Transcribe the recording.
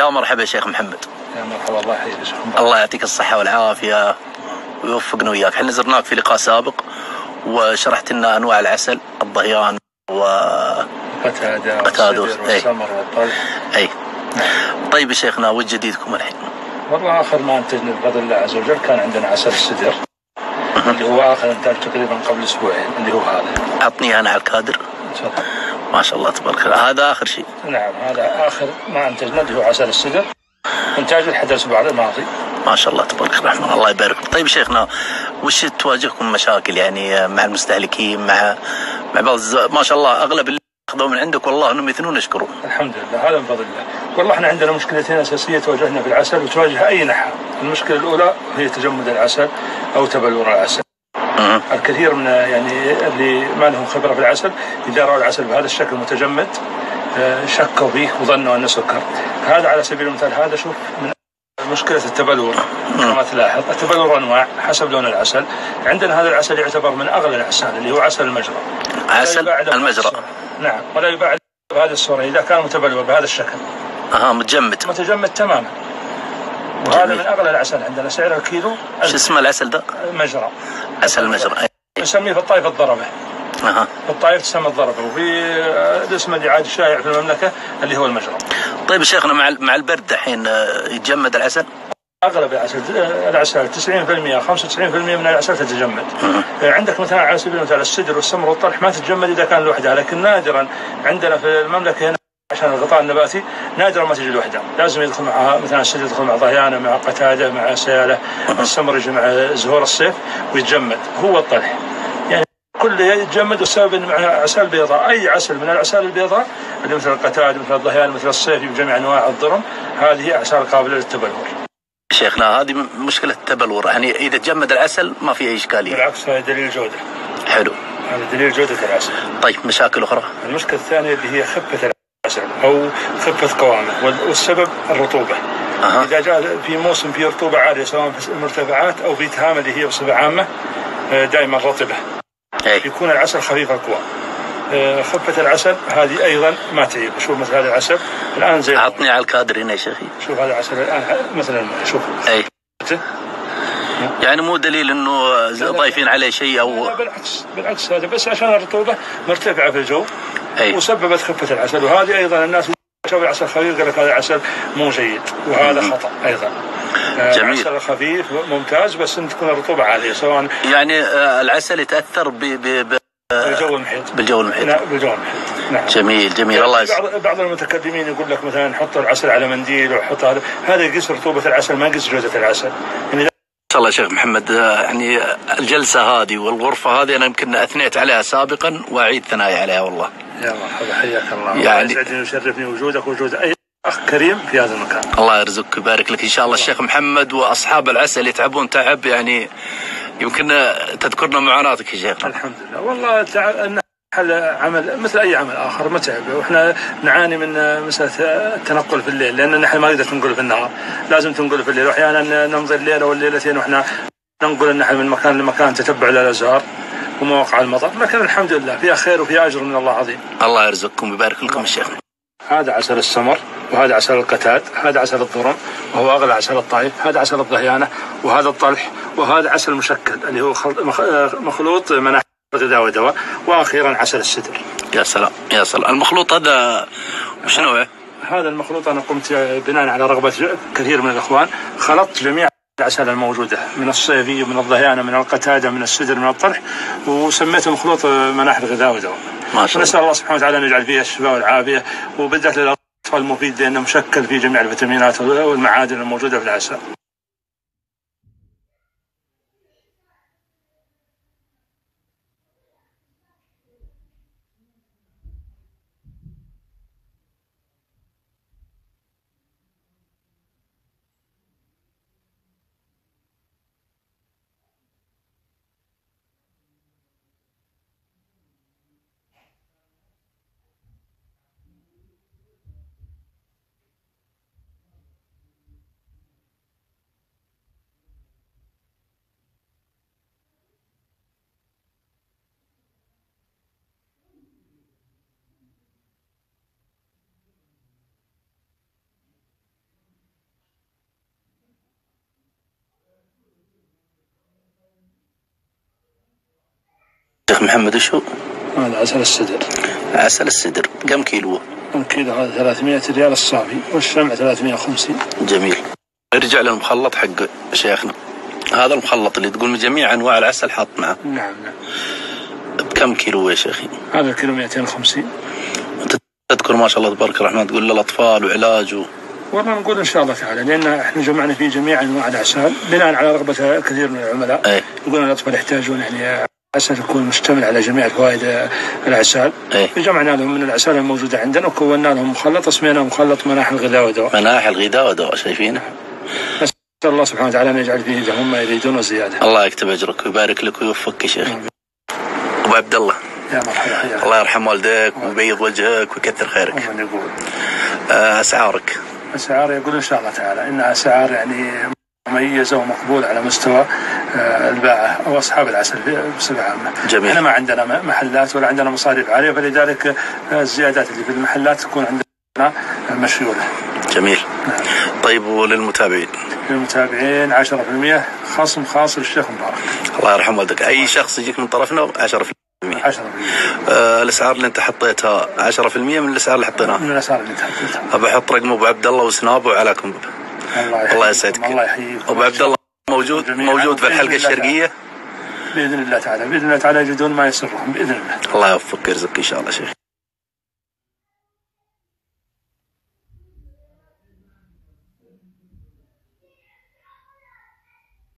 يا مرحبا شيخ محمد. يا مرحبا، الله يحييك يا شيخ محمد. الله يعطيك الصحة والعافية ويوفقنا وياك. احنا زرناك في لقاء سابق وشرحت لنا انواع العسل، الضهيان قتادة والسمر والطلح. اي. طيب يا شيخنا، وش جديدكم الحين؟ والله اخر ما انتجنا بفضل الله عز وجل كان عندنا عسل السدر اللي هو اخر انتاج تقريبا قبل اسبوعين، اللي هو هذا. عطني انا على الكادر. تفضل. ما شاء الله تبارك الله، هذا اخر شيء. نعم، هذا اخر ما انتجنا اللي هو عسل السدر، انتاجه لحد الاسبوع الماضي. ما شاء الله تبارك الرحمن، الله يبارك. طيب شيخنا، وش تواجهكم مشاكل يعني مع المستهلكين، مع بعض ما شاء الله اغلب اللي اخذوا من عندك والله انهم يثنون يشكرون. الحمد لله، هذا من فضل الله. والله احنا عندنا مشكلتين اساسيه تواجهنا في العسل وتواجه اي نحل. المشكله الاولى هي تجمد العسل او تبلور العسل. الكثير من يعني اللي ما لهم خبره في العسل اذا راوا العسل بهذا الشكل متجمد شكوا فيه وظنوا انه سكر. هذا على سبيل المثال، هذا شوف من مشكلة التبلور. كما تلاحظ التبلور أنواع حسب لون العسل. عندنا هذا العسل يعتبر من أغلى الأعسال اللي هو عسل المجرى. عسل المجرى. نعم، ولا يباع بهذه الصورة إذا كان متبلور بهذا الشكل. متجمد تماما. وهذا من أغلى الأعسال عندنا، سعر الكيلو. شو اسمه العسل ده؟ مجرى. عسل المجرى. نسميه في الطائف الضربة. في الطائف تسمى الضربة، وفي الاسم اللي عاد شائع في المملكة اللي هو المجرى. طيب شيخنا، مع البرد الحين يتجمد العسل؟ اغلب العسل 90% 95% من العسل تتجمد. عندك مثلا على سبيل المثال السدر والسمر والطلح ما تتجمد اذا كان لوحدها، لكن نادرا عندنا في المملكه هنا عشان الغطاء النباتي نادرا ما تجي لوحدها، لازم يدخل معها مثلا السدر يدخل مع ضهيانه مع قتاده مع سياله، السمر يجي مع زهور الصيف ويتجمد. هو الطلح يعني كله يتجمد، والسبب ان مع عسل بيضاء، اي عسل من العسال البيضاء اللي مثل القتاده مثل الضهيان مثل الصيفي بجميع انواع الضرم، هذه اعسال قابله للتبلور. شيخنا هذه مشكلة التبلور، يعني إذا تجمد العسل ما في أي إشكالية. بالعكس، هذا دليل جودة. حلو. هذا دليل جودة العسل. طيب مشاكل أخرى؟ المشكلة الثانية اللي هي خفة العسل أو خفة قوامه، والسبب الرطوبة. إذا جاء في موسم فيه رطوبة عالية سواء في المرتفعات أو في تهامة اللي هي بصفة عامة دائما رطبة، يكون العسل خفيف القوام. خفة العسل هذه أيضا ما تعيب. شوف مثل هذا العسل الآن زي عطني على الكادر هنا يا شيخي. شوف هذا العسل الآن مثلا، شوف. أي. يعني مو دليل إنه ضايفين عليه شيء أو. بالعكس هذا بس عشان الرطوبة مرتفعة في الجو. أي. وسببت خفة العسل. وهذه أيضا الناس شافوا العسل خفيف قال لك هذا العسل مو جيد، وهذا خطأ أيضا. جميل. العسل الخفيف ممتاز بس ان تكون الرطوبة عالية سواء. يعني العسل يتأثر بالجو المحيط. بالجو المحيط. نعم. جميل الله يسلمك. بعض المتكلمين يقول لك مثلا نحط العسل على منديل وحط هذا يقيس رطوبة العسل ما يقيس جودة العسل. يعني شاء الله شيخ محمد، يعني الجلسة هذه والغرفة هذه أنا يمكن أثنيت عليها سابقا وأعيد ثنائي عليها والله. يا مرحبا، حياك الله. يعني يسعدني ويشرفني وجودك ووجود أي أخ كريم في هذا المكان. الله يرزقك ويبارك لك إن شاء الله. الشيخ محمد وأصحاب العسل يتعبون تعب، يعني يمكن تذكرنا معاناتك يا شيخ. الحمد لله، والله حل عمل مثل أي عمل آخر متعب، وإحنا نعاني من مسألة التنقل في الليل، لأن نحن ما نقدر ننقل في النهار، لازم تنقل في الليل، وأحيانا نمضي الليلة والليلتين وإحنا ننقل النحل من مكان لمكان تتبع للأزهار ومواقع المطر، لكن الحمد لله فيها خير وفيها أجر من الله عظيم. الله يرزقكم ويبارك لكم الشيخ. هذا عسل السمر، وهذا عسل القتاد، هذا عسل الضرم وهو أغلى عسل الطائف، هذا عسل الضهيانة، وهذا الطلح، وهذا عسل مشكل اللي هو مخلوط مناحي غذاء ودواء، واخيرا عسل السدر. يا سلام يا سلام. المخلوط هذا وش نوعه؟ هذا المخلوط انا قمت بناء على رغبه كثير من الاخوان خلطت جميع العسل الموجوده من الصيفي ومن الضهيانه من القتاده من السدر من الطرح، وسميته مخلوط مناحي غذاء ودواء. ما شاء الله. نسال الله سبحانه وتعالى ان يجعل فيه الشفاء والعافيه، وبالذات للاطفال مفيد لانه مشكل في جميع الفيتامينات والمعادن الموجوده في العسل. شيخ محمد وشو؟ هذا عسل السدر. عسل السدر كم كيلو؟ الكيلو هذا 300 ريال الصافي والشمع 350. جميل. نرجع للمخلط حق شيخنا. هذا المخلط اللي تقول من جميع انواع العسل حاط معه. نعم. بكم كيلو يا شيخي؟ هذا الكيلو 250. تذكر ما شاء الله تبارك الرحمن تقول للاطفال وعلاج والله نقول ان شاء الله تعالى، لان احنا جمعنا فيه جميع انواع العسل بناء على رغبه كثير من العملاء. يقولون الاطفال يحتاجون يعني عسل يكون مشتمل على جميع فوائد العسل. فجمعنا لهم من العسل الموجوده عندنا وكونا لهم مخلط اسميناه مخلط مناحي الغذاء والدواء. مناحي الغذاء والدواء شايفينه. نسال الله سبحانه وتعالى ان يجعل فيه لهم ما يريدون وزياده. الله يكتب اجرك ويبارك لك ويوفقك يا شيخ. ابو عبد الله. يا مرحبا. الله يرحم والديك ويبيض وجهك ويكثر خيرك. اسعارك؟ اسعار يقول ان شاء الله تعالى انها اسعار يعني مميزه ومقبوله على مستوى الباعه او اصحاب العسل بصفه عامه. جميل. احنا ما عندنا محلات ولا عندنا مصاريف عاليه، فلذلك الزيادات اللي في المحلات تكون عندنا مشيوله. جميل. طيب وللمتابعين؟ للمتابعين 10% خصم خاص للشيخ مبارك. الله يرحم والدك. اي شخص يجيك من طرفنا 10%. 10%. الاسعار اللي انت حطيتها 10% من الاسعار اللي حطيناها. من الاسعار اللي انت حطيتها. ابى احط رقم ابو عبد الله وسنابه وعلاكم. الله يسعدك. الله يحييك. ابو عبد الله موجود في الحلقه الشرقيه باذن الله تعالى. باذن الله تعالى يجدون ما يسرهم باذن الله. الله يوفقك ويرزقك ان شاء الله شيخ.